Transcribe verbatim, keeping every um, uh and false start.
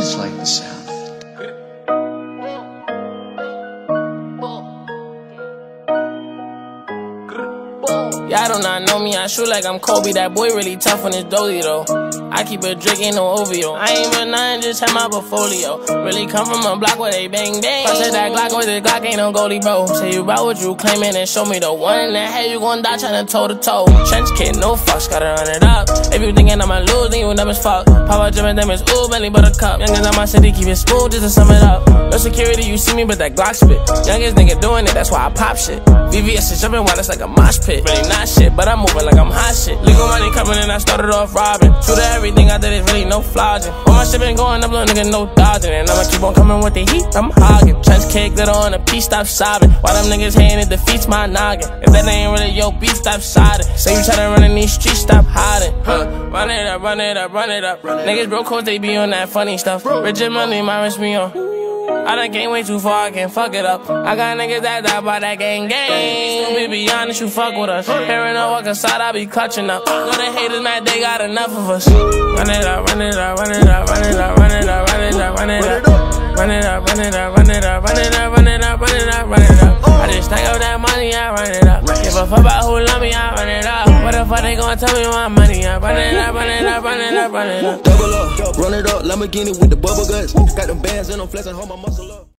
just like the sound. Y'all do not know me, I shoot like I'm Kobe. That boy really tough on his dolly though. I keep a drink, ain't no O V O. I ain't been nothing, just had my portfolio. Really come from a block where they bang bang. I said that Glock with the Glock ain't no goalie, bro. Say you about what you claiming and show me the one in the head you gon' die tryna toe to toe. Trench kid, no fucks, gotta run it up. If you thinking I'ma lose, then you dumb as fuck. Papa Jim them is ooh, Bentley buttercup. Youngest in my city, keep it smooth just to sum it up. No security, you see me, but that Glock spit. Youngest nigga doing it, that's why I pop shit. V V S is jumping while it's like a mosh pit. Really not shit, but I'm moving like I'm hot shit. Legal money coming in, I started off robbing. True to everything I did is really no flogging. All my shit been going up, little nigga, no dodging. And I'ma keep on coming with the heat, I'm hogging. Trench kick, glitter on a piece, stop sobbing. While them niggas hating, it defeats my noggin. If that ain't really your beat, stop siding. Say you tryna run in these streets, stop hiding. Huh. Run it up, run it up, run it up. Niggas broke cause they be on that funny stuff. Rich and money, my wrist me on. I done came way too far, I can't fuck it up. I got niggas that die by that gang gang. Stupid, be honest, you fuck with us. Hearing no walk inside, I be clutching up. Know the haters mad, they got enough of us. Run it up, run it up, run it up, run it up, run it up, run it up, run it up. Run it up, run it up, run it up, run it up, run it up, run it up, run it up. I just stack up that money, I run it up. Give a fuck about who love me, I run it up. What the fuck they gon' tell me my money? I run it up, run it up, run it up, run it up. Double up, run it up, Lamborghini with the bubble guts. Got them bands and I'm flexing, hold my muscle up.